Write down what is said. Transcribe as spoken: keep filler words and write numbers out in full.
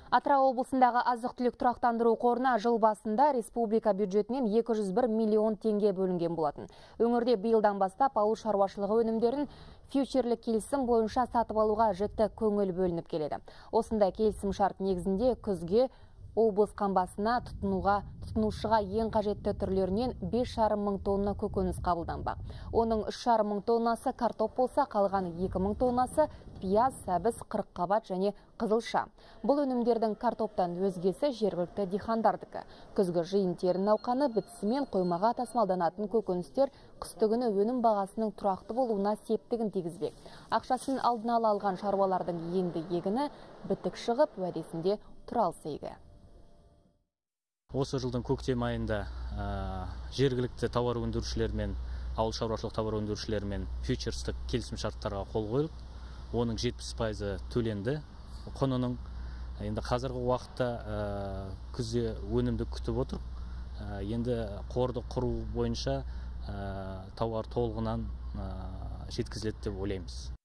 Атырау облысындағы азық-түлік тұрақтандыру қорына жыл басында республика бюджетінен екі жүз бір миллион теңге бөлінген болатын. Өңірде биылдан бастап ауыл шаруашылығы өнімдерін фьючерлік келісім бойынша сатып алуға жіті көңіл бөлініп келеді. Осындай келісім шарт негізінде күзге облыс қамбасына тұтынуға тұтынушыға ең қажетті түрлерінен бес жарым мың тонна көкөніс қабылданбақ. Оның үш жарым мың тоннасы картоп болса, қалған екі мың тоннасы пияз, сәбіз, қырыққабат және қызылша. Бұл өнімдердің картоптан өзгесі жергілікті дихандардікі. Күзгі жиын-терін науқаны бітісімен қоймаға тасымалданатын көкөністер қыстыгүні өнім бағасының тұрақты болуына септігін тигізбек. Ақшасын алдын ала алған шаруалардың енді егіні бітік шығып, уәдесінде тұралсы игі. Осы жылдың көктем айында ә, жергілікті тауар өндірушілермен, ауыл шаруашылық тауар өндірушілермен фьючерстік келісім шарттарға қол қойылып, оның жетпіс пайызы төленді. Құнының енді қазіргі уақытта ә, күзде өнімді күтіп отыр. Ә, енді қорды құру бойынша ә, тауар толығынан ә, жеткізіледі деп ойлаймыз.